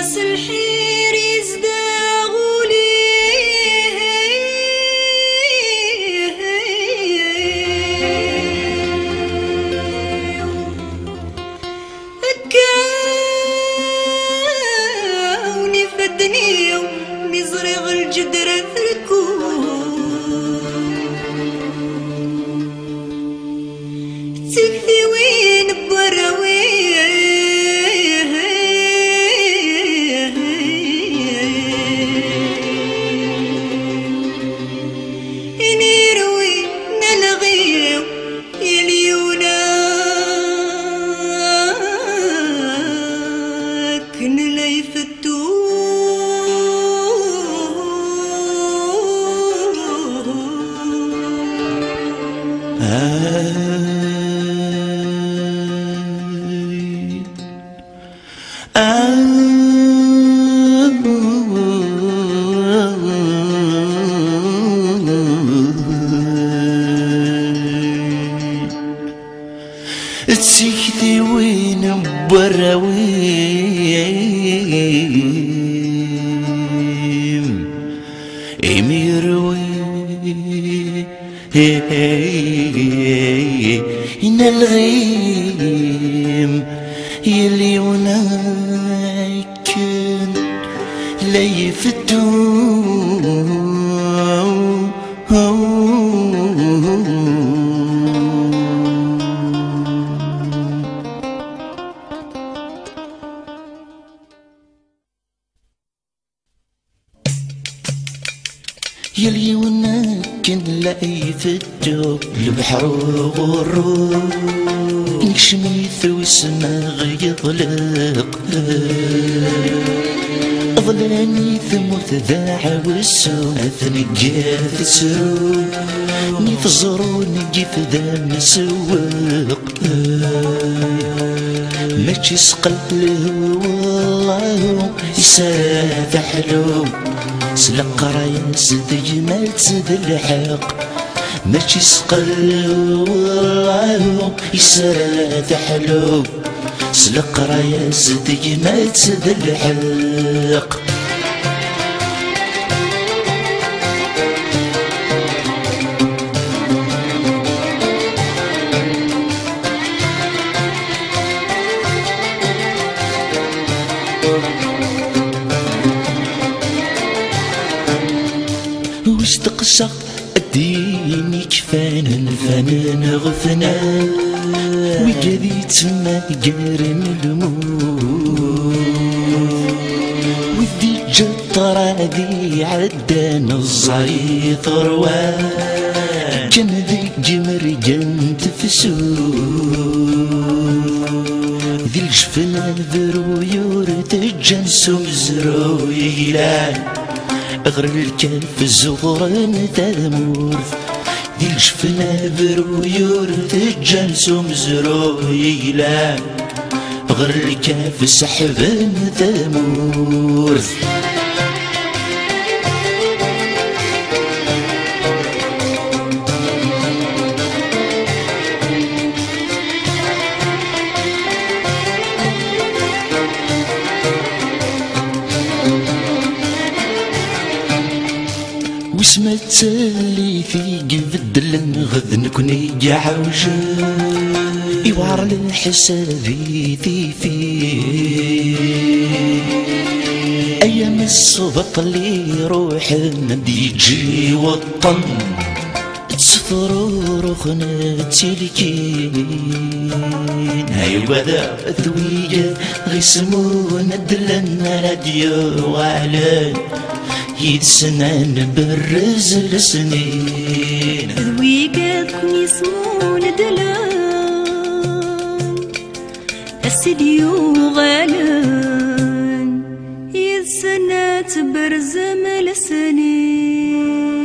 الحير يزداغولي هكاوني فدني مزرغ الجدر في الكون تكفي وين براوي تسكتي وين براويم يميروي إن الغيم يلي وناكن لا يفتون يلي وناكن لا يفتو البحر والروح نشميث وسما يطلق ظلاني ثموت ذاع والسوم ثنقاث سرو نفزرو نقيف ذا مسوق ماشي سقل والله يسافح حلو سلق رايس تجمال تد الحق ماشي سقل والله يسرات حلو سلق رايس تجمال تد الحق وش تقشق الدين كفانا فانا غفنا وجدي تما قارن الموت ودي جطرادي عدان الزعيط روان كان ذي جمرجان تفسود ذي الجفن ذرويور تجنسو مزرو يهلان غير الكلف الزغران تامور ذي الجفنا برويور تجنسو مزرو يلان غير الكلف سحبان تامور واسم التالي في قبدل غد نكوني عوجة يوعر الحسابي فيه ايام الصبط اللي روح ندي يجي وطن صفر رخنا تلكين ايوا ذا ذوية غيسمونا دلن راديو وعلان يتسنان برز السنين ذويقات يسمون دلان السديو غالان يتسنات برزم السنين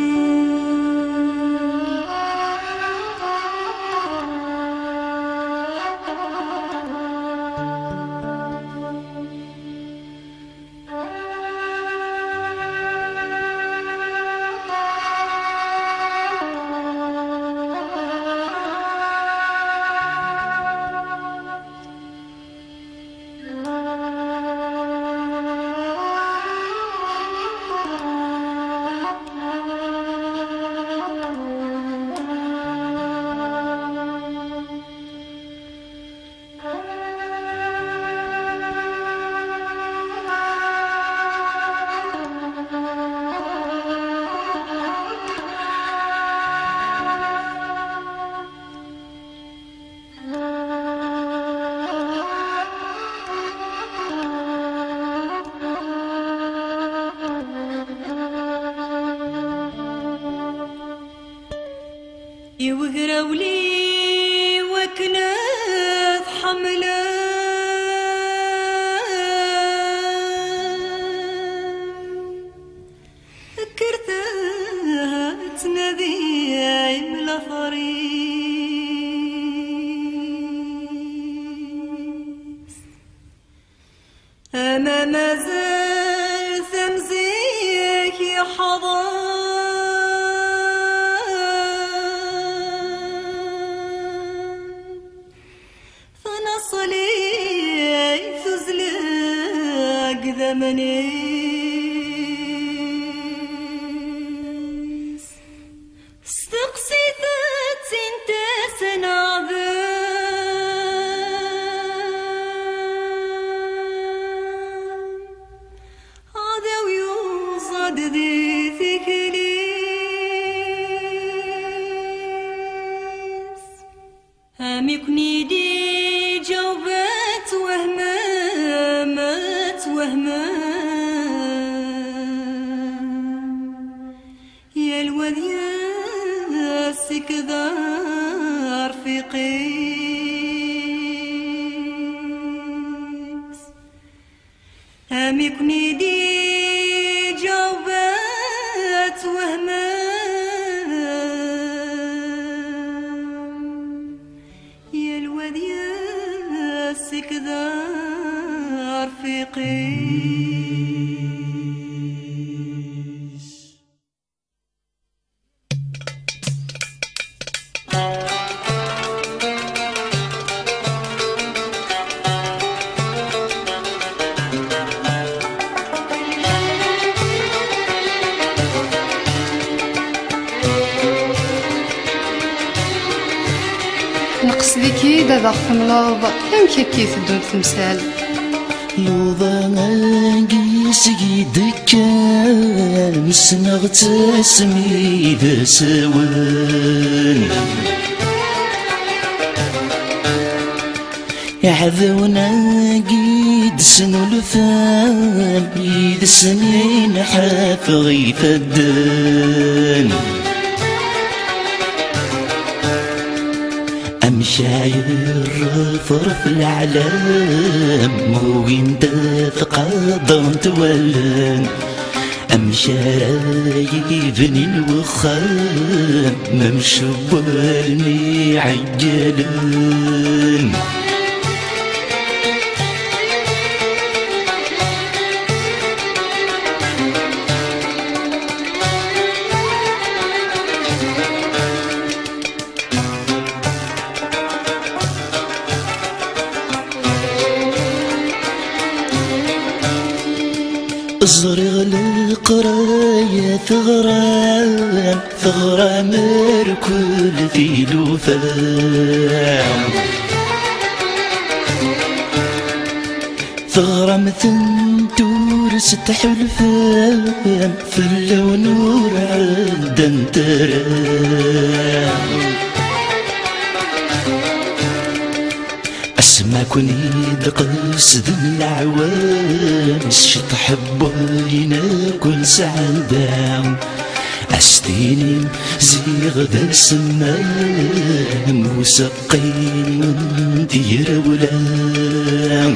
يوهراولي وكنات حمله كرتها تنادي يملا فريس أما مازال ثمزيك يا حضر فنصلي تزلق ذمني يكني دي جوبت وهمات يا الواد يا سكدار في قيس يكني دي جوبت وهمات سكدار في قيس نقص ذيكي دابا تملوض يمكن كي تدون تمثال لوضا قيسي دكان مسنغ تسمي ذا سوان يعذونا قيد سنو لثام إذا سنين حافظي فدان أمشاير فرف العلام مو انت ثقادر تولان أمشاير يبني الوخام ممشبالني عجلان ازرغ القراية ثغرام ركول في لوفام ثغرام ثنتور ستحلفام في اللون نور عدن ترام اسمع كوني قصد العوام شطح بوينا كل سعدام استيني زيغ ذا السمام وسقين دير ولام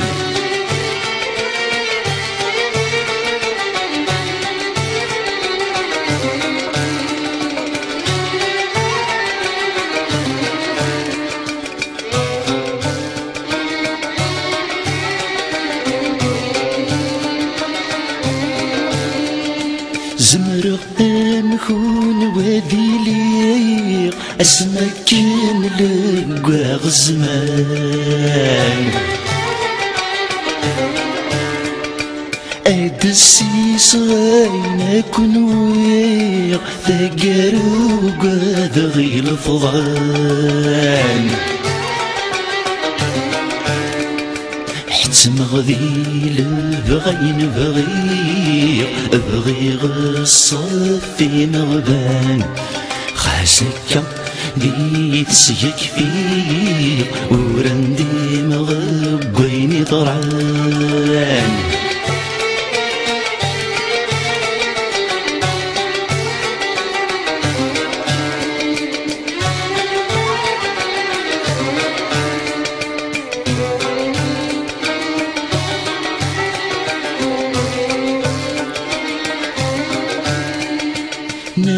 زمرغ نكون وادي ليق اسمكن لقوا الزمان ادسي صغينا كن ويق ثقروا قاد غيل فضان مغذيل بغين بغي غصفي مغبان خاسك ديت سيك فيه ورندي مغبيني طران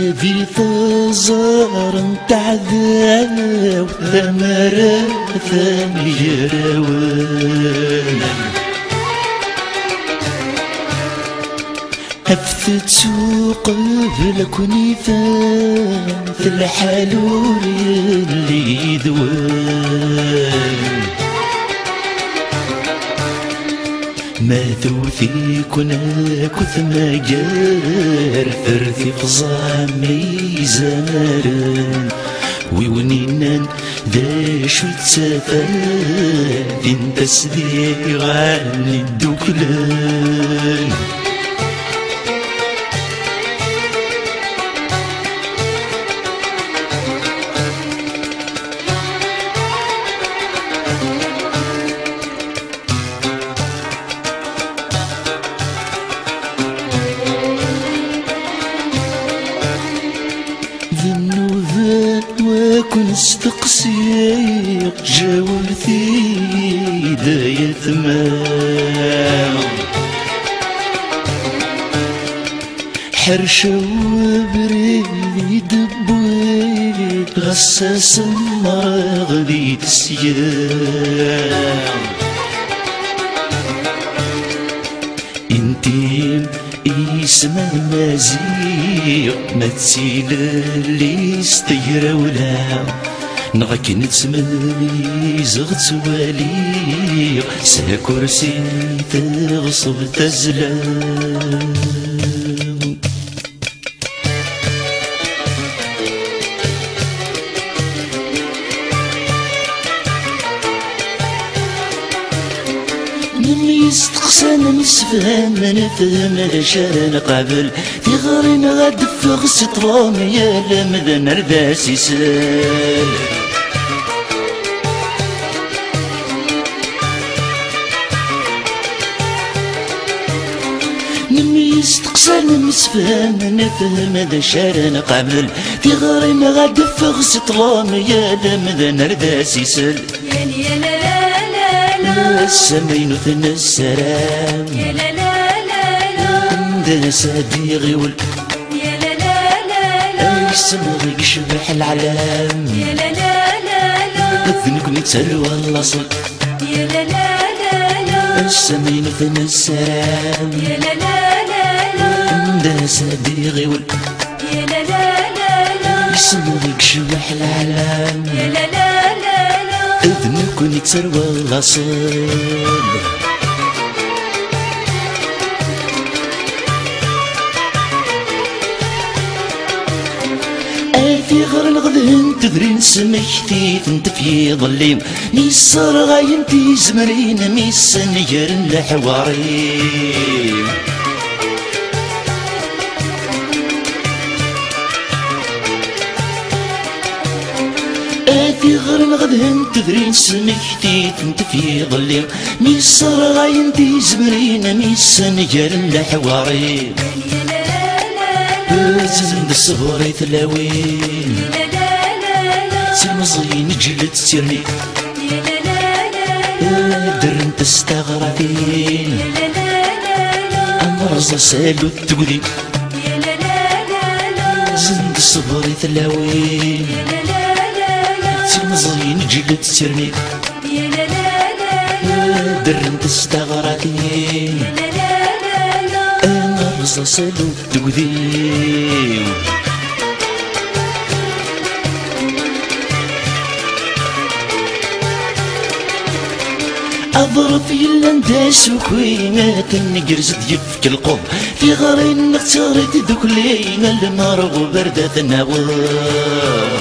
ذي ثزار تعذاو ثمرة ثاني جراوان أفثت سوق فلكني فان في الحلول اللي ذوان ما ثوثي كنا كثما جار ثرثي فظامي زمران ويونينان ذا شو تسافر دين تسديغ عن الدكلان وكن استقسيق جاولتي داية ثمان حرشة وبريدي دبويت غساس المرغ ذي تسيام انتيم اسمه مزيق ما تسيل اللي استيرا ولا نغاك نتسمي زغت سوالي سا كرسي تغصب تزلام يستقسانا نسفهم نفهم شارنا قبل في غارين غاد فغس طرام يا لمذا نرداس يسال يستقسانا نسفهم نفهم ذا شارنا قبل في غارين غاد فغس طرام يا لمذا نرداس يسال السمين ثنى السلام يا لا لا لا لا ذا سادي غيول يا لا لا لا لا السما يشبح العلام يا لا لا لا لا الذنوب نتسلوى الأصل يا لا لا لا لا السمين ثنى السلام يا لا لا لا لا ذا سادي غيول يا لا لا لا لا السما يشبح العلام يا لا لا لا لا الذنوب نتسلوى الأصل في غير الغذن تدرين سمكتي انت في ظليم ميسر غاينتي زمرين ميس نجر الحواريم في غير الغذن تدرين سمكتي انت في ظليم ميسر غاينتي زمرين ميس نجر الحواريم زند الصبر تلاوين سلمزين جلد سيرني درن تستغربين أمرز سالو تقولي زند الصبر تلاوين سلمزين جلد سيرني درن تستغربين سالو تقديم أضرب في اللنداس وكوينات النقرز يفك القب في غارين نختارت ذوك لينا المرغ وبردة النوار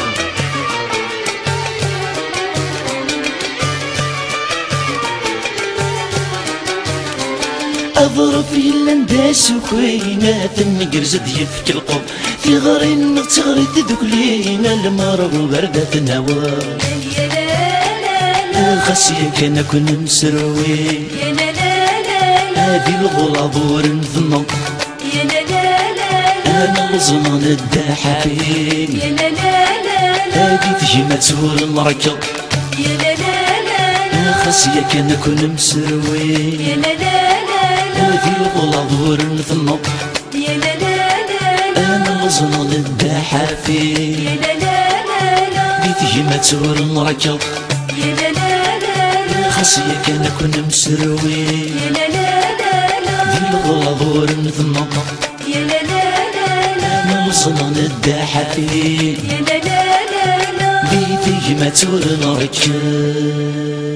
أضرب في اللنداس وكوينات النقرز يفك القب في غارين نغتغرد ذوك لينا المرغ وبردة النوار خاصية كان كنا مسروين هادي الغلاظور نظنى أنا الزمان الداحين هادي تجينا تسول المركب خاصية كان كنا مسروين هادي الغلاظور نظنى أنا الزمان الداحين ما تور نركض يا لا لا لا لا خاصية كان كنا مسروي يا لا لا لا لا ذي الغابور نثنط يا لا لا لا لا نوصل نداحتين يا لا لا لا لا بيتي ما تور نركض